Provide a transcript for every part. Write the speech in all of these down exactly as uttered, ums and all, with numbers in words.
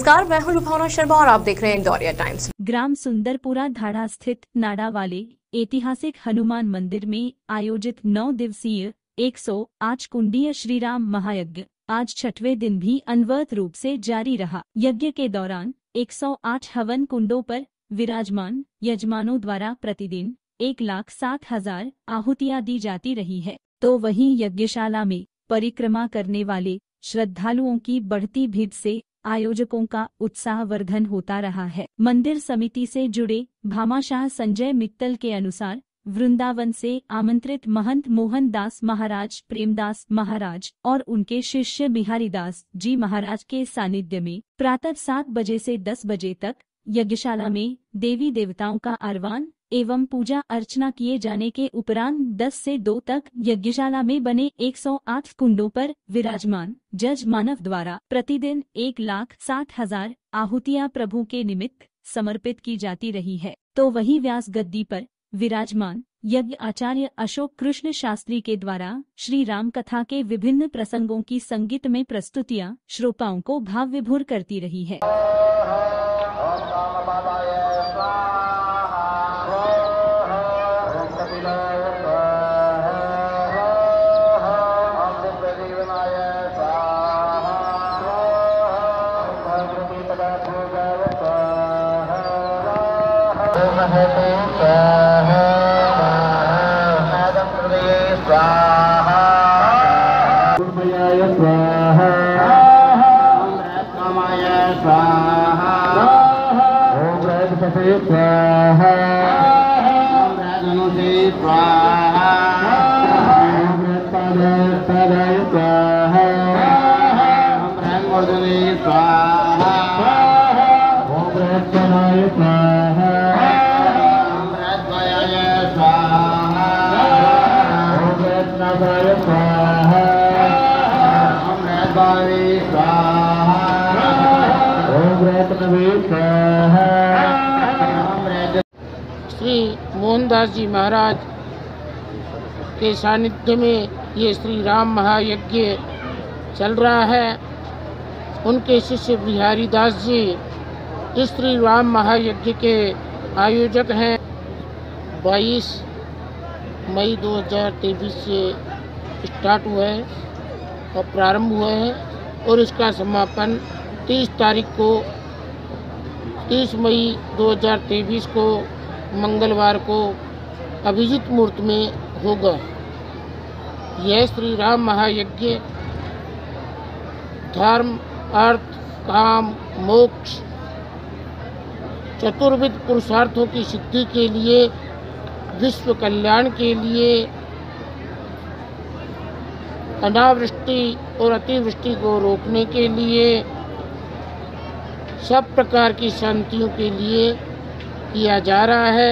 नमस्कार, मैं हूं लुभावना शर्मा और आप देख रहे हैं इंदौरिया टाइम्स। ग्राम सुंदरपुरा धाड़ा स्थित नाड़ा वाले ऐतिहासिक हनुमान मंदिर में आयोजित नौ दिवसीय एक सौ आठ कुंडीय श्री राम महायज्ञ आज छठवें दिन भी अनवरत रूप से जारी रहा। यज्ञ के दौरान एक सौ आठ हवन कुंडों पर विराजमान यजमानों द्वारा प्रतिदिन एक लाख साठ हजार आहुतियां दी जाती रही है, तो वहीं यज्ञशाला में परिक्रमा करने वाले श्रद्धालुओं की बढ़ती भीड़ से आयोजकों का उत्साहवर्धन होता रहा है। मंदिर समिति से जुड़े भामाशाह संजय मित्तल के अनुसार वृंदावन से आमंत्रित महंत मोहन दास महाराज, प्रेमदास महाराज और उनके शिष्य बिहारी दास जी महाराज के सानिध्य में प्रातः सात बजे से दस बजे तक यज्ञशाला में देवी देवताओं का आह्वान एवं पूजा अर्चना किए जाने के उपरांत दस से दो तक यज्ञशाला में बने एक सौ आठ कुंडों पर विराजमान जज मानव द्वारा प्रतिदिन एक लाख साठ हजार आहुतियां प्रभु के निमित्त समर्पित की जाती रही है, तो वही व्यास गद्दी पर विराजमान यज्ञ आचार्य अशोक कृष्ण शास्त्री के द्वारा श्री राम कथा के विभिन्न प्रसंगों की संगीत में प्रस्तुतियां श्रोताओं को भाव विभोर करती रही है। श्री मोहनदास जी महाराज के सानिध्य में ये श्री राम महायज्ञ चल रहा है। उनके शिष्य बिहारी दास जी इस श्री राम महायज्ञ के आयोजक हैं। बाईस मई दो हज़ार तेईस से स्टार्ट हुआ है और प्रारंभ हुआ है और इसका समापन तीस तारीख को तीस मई दो हज़ार तेईस को मंगलवार को अभिजीत मुहूर्त में होगा। यह श्री राम महायज्ञ धर्म, अर्थ, काम, मोक्ष चतुर्विध पुरुषार्थों की सिद्धि के लिए, विश्व कल्याण के लिए, अनावृष्टि और अतिवृष्टि को रोकने के लिए, सब प्रकार की शांतियों के लिए किया जा रहा है।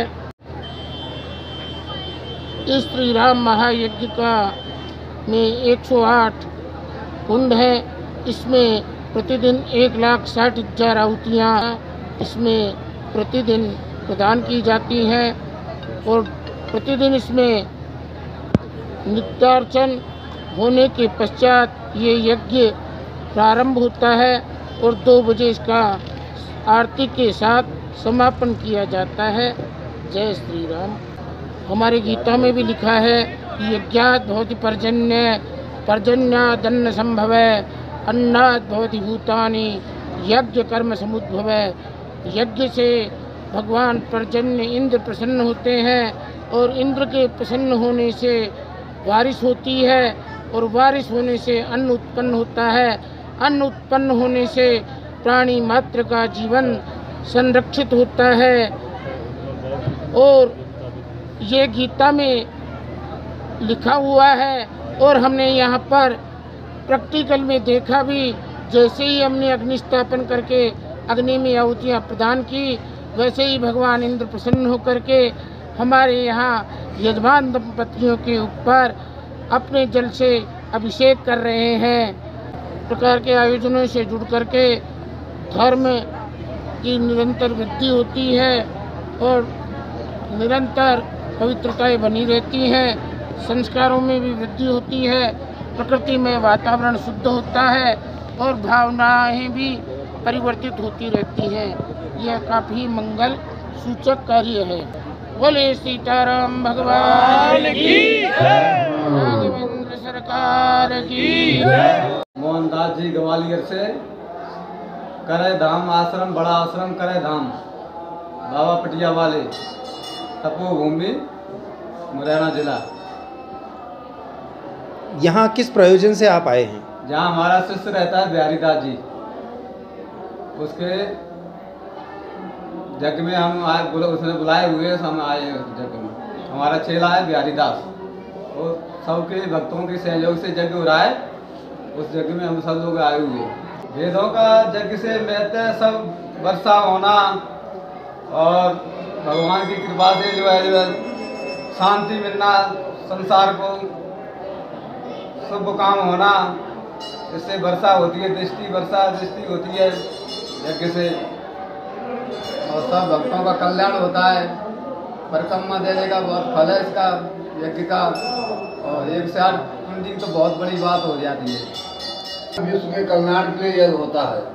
इस श्री राम महायज्ञ का में एक सौ आठ कुंड है। इसमें प्रतिदिन एक लाख साठ हजार आहुतियाँ इसमें प्रतिदिन प्रदान की जाती हैं और प्रतिदिन इसमें नित्यार्चन होने के पश्चात ये यज्ञ प्रारंभ होता है और दो बजे इसका आरती के साथ समापन किया जाता है। जय श्री राम। हमारे गीता में भी लिखा है कि यज्ञात् भवति पर्जन्य, पर्जन्यादन्न संभवै, अन्नात् भवति भूतानि, यज्ञ कर्म समुद्भवै। यज्ञ से भगवान पर्जन्य इंद्र प्रसन्न होते हैं और इंद्र के प्रसन्न होने से बारिश होती है और बारिश होने से अन्न उत्पन्न होता है। अन्न उत्पन्न होने से प्राणी मात्र का जीवन संरक्षित होता है। और ये गीता में लिखा हुआ है और हमने यहाँ पर प्रैक्टिकल में देखा भी। जैसे ही हमने अग्नि स्थापन करके अग्नि में आहुतियाँ प्रदान की, वैसे ही भगवान इंद्र प्रसन्न होकर के हमारे यहाँ यजमान दंपतियों के ऊपर अपने जल से अभिषेक कर रहे हैं। प्रकार के आयोजनों से जुड़ करके धर्म की निरंतर वृद्धि होती है और निरंतर पवित्रताएं बनी रहती हैं। संस्कारों में भी वृद्धि होती है, प्रकृति में वातावरण शुद्ध होता है और भावनाएं भी परिवर्तित होती रहती हैं। यह काफ़ी मंगल सूचक कार्य है। बोले सीताराम भगवान की, राघवेंद्र सरकार की। मोहनदास जी ग्वालियर से करे धाम आश्रम, बड़ा आश्रम करे धाम, बाबा पटिया वाले, तपोभूमि, मुरैना जिला। यहाँ किस प्रयोजन से आप आए हैं? जहाँ हमारा शिष्य रहता है बिहारी दास जी, उसके यज्ञ में हम आए, उसने बुलाए हुए हम आए यज्ञ में। हमारा चेला है बिहारी दास, और सबके भक्तों के सहयोग से यज्ञ हो रहा है। उस यज्ञ में हम सब लोग आए हुए। वेदों का यज्ञ से महत्व सब वर्षा होना और भगवान की कृपा से जो है जो है शांति मिलना, संसार को शुभ काम होना, इससे वर्षा होती है, दृष्टि वर्षा दृष्टि होती है यज्ञ से, और सब भक्तों का कल्याण होता है। परिक्रमा देने का बहुत फल है इसका यज्ञ का, और एक से आठ कुंडी तो बहुत बड़ी बात हो जाती है। विश्व के कल्याण के लिए यज्ञ होता है,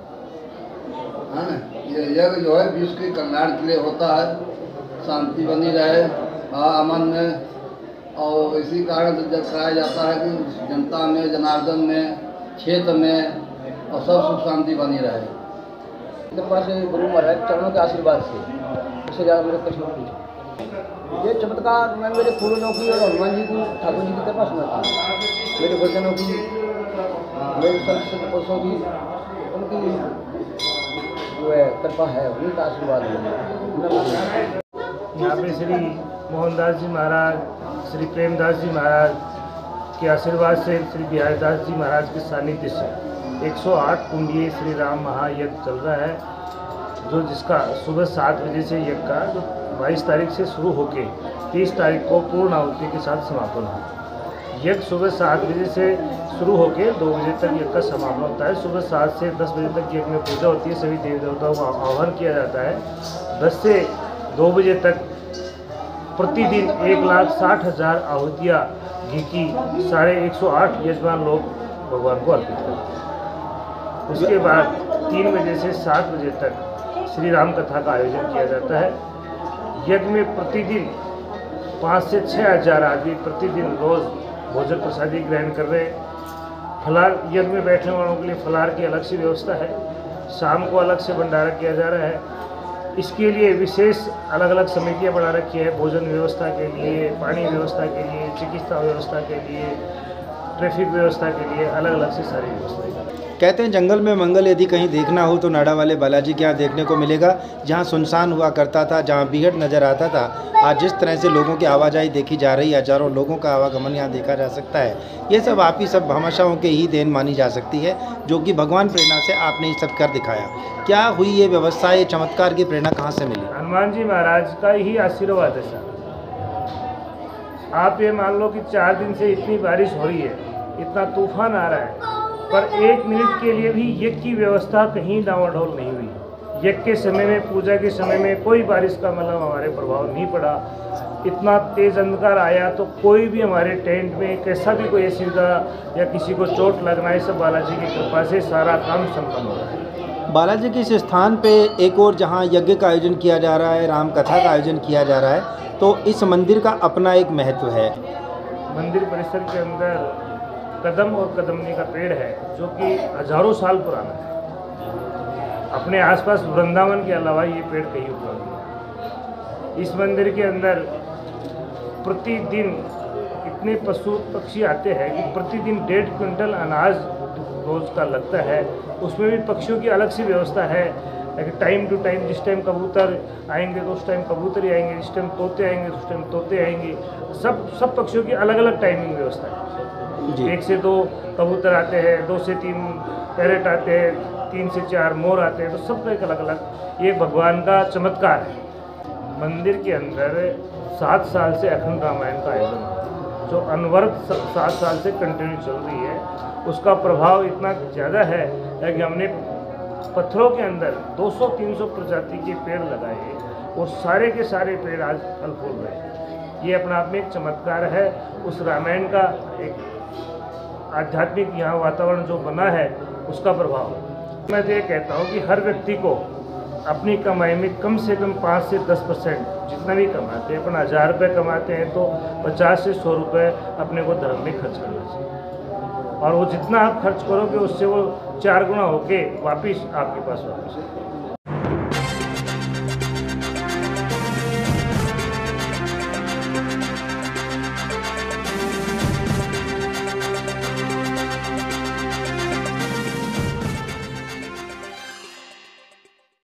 है ना? ये यज्ञ जो है विश्व के कल्याण के लिए होता है, शांति बनी रहे अमन में, और इसी कारण से जब कराया जाता है कि जनता में, जनार्दन में, क्षेत्र में और सब सुख शांति बनी रहे। कृपा से गुरु महाराज चरणों के आशीर्वाद से, उससे ज़्यादा मेरे कुछ नहीं पूछा। ये चमत्कार मैं मेरे पूर्वजों की और हनुमान जी की, ठाकुर जी की कृपा सुनाता हूँ। मेरे गुरुजनों की, मेरे संत पुरुषों की, उनकी जो है कृपा है, उनका आशीर्वाद है। यहाँ पे श्री मोहनदास जी महाराज, श्री प्रेमदास जी महाराज के आशीर्वाद से, श्री बिहारीदास जी महाराज के सानिध्य से एक सौ आठ कुंडीय श्री राम महायज्ञ चल रहा है, जो जिसका सुबह सात बजे से यज्ञ का जो बाईस तारीख से शुरू होके तीस तारीख को पूर्ण आहुति के साथ समापन हो। यज्ञ सुबह सात बजे से शुरू होके दो बजे तक यज्ञ का समापन होता है। सुबह सात से दस बजे तक यज्ञ में पूजा होती है, सभी देवी देवताओं का आह्वान किया जाता है। दस से दो बजे तक प्रतिदिन एक लाख साठ हज़ार आहुतियाँ घी की साढ़े एक सौ आठ यजमान लोग भगवान को अर्पित करते हैं। उसके बाद तीन बजे से सात बजे तक श्री राम कथा का आयोजन किया जाता है। यज्ञ में प्रतिदिन पाँच से छः हज़ार आदमी प्रतिदिन रोज़ भोजन प्रसादी ग्रहण कर रहे हैं। फलार यज्ञ में बैठने वालों के लिए फलार की अलग से व्यवस्था है। शाम को अलग से भंडारा किया जा रहा है। इसके लिए विशेष अलग अलग समितियां बना रखी है, भोजन व्यवस्था के लिए, पानी व्यवस्था के लिए, चिकित्सा व्यवस्था के लिए, ट्रैफिक व्यवस्था के लिए, अलग अलग से सारी व्यवस्थाएं। कहते हैं जंगल में मंगल यदि कहीं देखना हो तो नाड़ा वाले बालाजी के यहाँ देखने को मिलेगा। जहाँ सुनसान हुआ करता था, जहाँ बीहड़ नज़र आता था, आज जिस तरह से लोगों की आवाजाही देखी जा रही है, हजारों लोगों का आवागमन यहाँ देखा जा सकता है। ये सब आप ही सब भामाशाहों के ही देन मानी जा सकती है, जो कि भगवान प्रेरणा से आपने ये सब कर दिखाया। क्या हुई ये व्यवस्था, ये चमत्कार की प्रेरणा कहाँ से मिली? हनुमान जी महाराज का ही आशीर्वाद है सर। आप ये मान लो कि चार दिन से इतनी बारिश हो रही है, इतना तूफान आ रहा है, पर एक मिनट के लिए भी यज्ञ की व्यवस्था कहीं डावाडोल नहीं हुई। यज्ञ के समय में, पूजा के समय में कोई बारिश का मतलब हमारे प्रभाव नहीं पड़ा। इतना तेज अंधकार आया तो कोई भी हमारे टेंट में कैसा भी कोई असुविधा या किसी को चोट लगना, ये सब बालाजी की कृपा से सारा काम संपन्न हो रहा है। बालाजी के इस स्थान पे एक और जहाँ यज्ञ का आयोजन किया जा रहा है, राम कथा का आयोजन किया जा रहा है, तो इस मंदिर का अपना एक महत्व है। मंदिर परिसर के अंदर कदम और कदमनी का पेड़ है, जो कि हजारों साल पुराना है। अपने आसपास वृंदावन के अलावा ये पेड़ कहीं उपलब्ध है। इस मंदिर के अंदर प्रतिदिन इतने पशु पक्षी आते हैं कि प्रतिदिन डेढ़ क्विंटल अनाज रोज का लगता है। उसमें भी पक्षियों की अलग सी व्यवस्था है कि टाइम टू टाइम, जिस टाइम कबूतर आएंगे तो उस टाइम कबूतर ही आएंगे, जिस टाइम तोते आएंगे तो उस टाइम तोते आएंगे। सब सब पक्षियों की अलग अलग टाइमिंग व्यवस्था है। एक से दो कबूतर आते हैं, दो से तीन पैरेट आते हैं, तीन से चार मोर आते हैं, तो सबका एक अलग अलग, ये भगवान का चमत्कार है। मंदिर के अंदर सात साल से अखंड रामायण का आयोजन है, जो अनवरत सात साल से कंटिन्यू चल रही है। उसका प्रभाव इतना ज़्यादा है कि हमने पत्थरों के अंदर दो सौ तीन सौ प्रजाति के पेड़ लगाए और सारे के सारे पेड़ आज फल फूल रहे हैं। ये अपने आप में एक चमत्कार है। उस रामायण का एक आध्यात्मिक यहाँ वातावरण जो बना है, उसका प्रभाव। मैं तो ये कहता हूँ कि हर व्यक्ति को अपनी कमाई में कम से कम पाँच से दस परसेंट जितना भी कमाते हैं, अपन हज़ार रुपये कमाते हैं तो पचास से सौ रुपये अपने को धर्म में खर्च करना चाहिए, और वो जितना आप खर्च करोगे उससे वो चार गुना होके वापिस आपके पास वापस